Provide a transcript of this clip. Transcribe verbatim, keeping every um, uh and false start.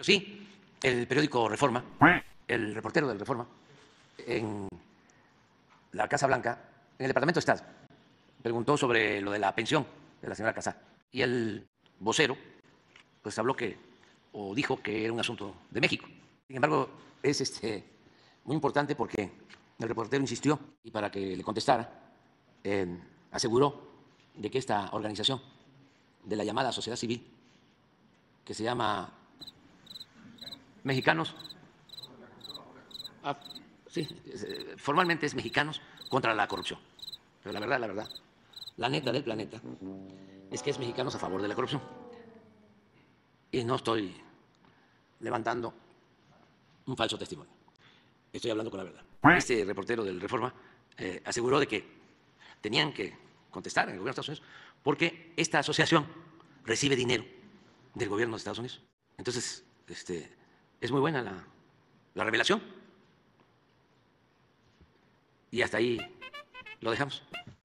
Pero sí, el periódico Reforma, el reportero del Reforma, en la Casa Blanca, en el Departamento de Estado, preguntó sobre lo de la pensión de la señora Casá. Y el vocero, pues habló que, o dijo que era un asunto de México. Sin embargo, es este, muy importante porque el reportero insistió y para que le contestara, eh, aseguró de que esta organización de la llamada sociedad civil, que se llama Mexicanos, ah, sí, formalmente es Mexicanos contra la corrupción, pero la verdad, la verdad, la neta del planeta es que es Mexicanos a favor de la corrupción. Y no estoy levantando un falso testimonio, estoy hablando con la verdad. Este reportero del Reforma eh, aseguró de que tenían que contestar en el gobierno de Estados Unidos porque esta asociación recibe dinero del gobierno de Estados Unidos. Entonces, este, es muy buena la, la revelación. Y hasta ahí lo dejamos.